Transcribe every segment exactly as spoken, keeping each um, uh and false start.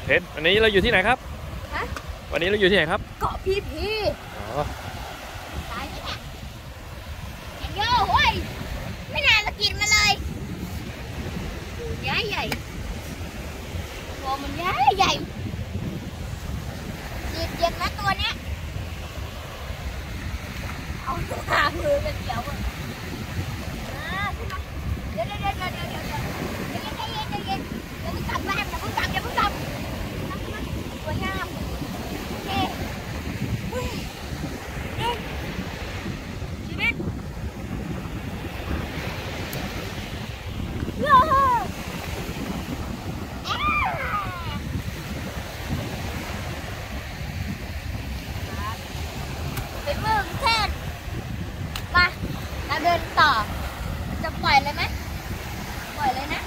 เพชรวันนี้เราอยู่ที่ไหนครับฮะวันนี้เราอยู่ที่ไหนครับเกาะพีพีอ๋อตายแล้วเนี่ยเอ็นโย่เว้ยไม่นานมากินมาเลยใหญ่ใหญ่ตัวมันใหญ่ใหญ่เย็นเย็นนะตัวเนี้ยเอาหามือกันเดี๋ยวเดี๋ยวเดี๋ยวเดี๋ยวเดี๋ยวเดี๋ยวเดี๋ยวเดี๋ยวเย็นเย็นเย็นเย็นเดี๋ยวมึงกลับบ้านอย่าเพิ่งกลับอย่าเพิ่งกลับสวยงามโอเคชีวิตโย่เป็นมือแทนมาเราเดินต่อจะปล่อยเลยไหมปล่อยเลยนะ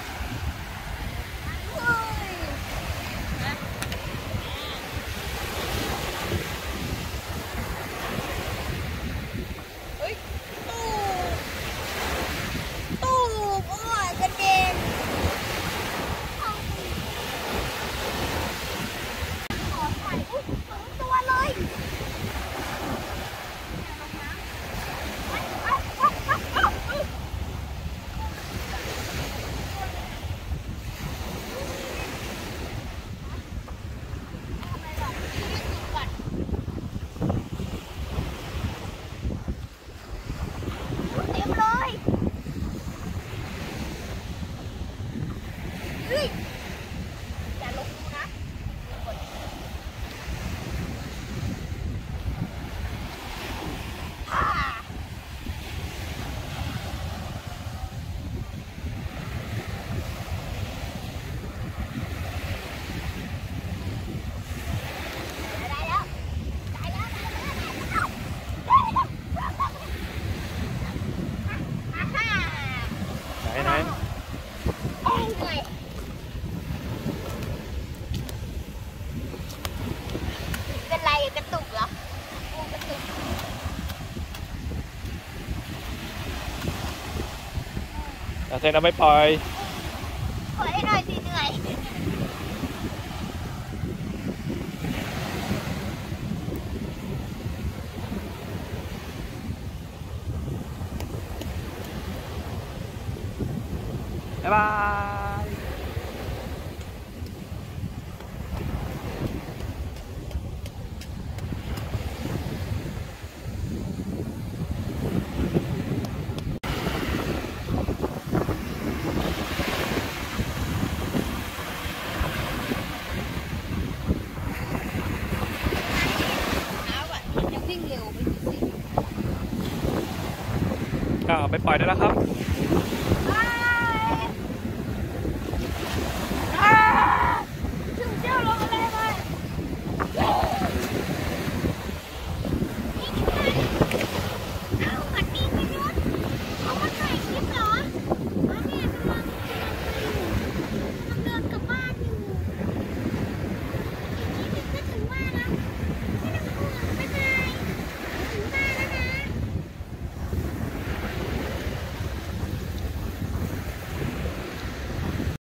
ไหนเป็นไรกระตุกเหรอโอ้กระตุกแต่เซนเอาไม่ปล่อยปล่อยให้หน่อยสิเหนื่อยบ๊ายบายก็ไปปล่อยได้แล้วครับ